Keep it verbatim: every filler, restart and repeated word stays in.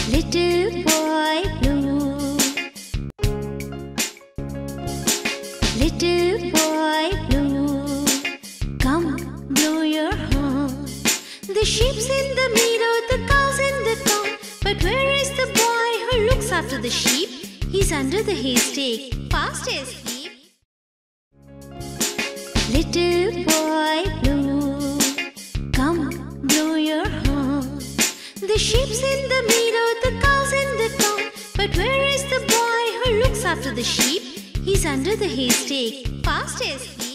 Little boy blue, little boy blue, come blow your horn. The sheep's in the meadow, the cow's in the corn, but where is the boy who looks after the sheep? He's under the haystack, fast asleep. Little boy blue, come blow your horn. The sheep's in the meadow, the cow's in the corn, but where is the boy who looks after the sheep? He's under the haystack, fast asleep.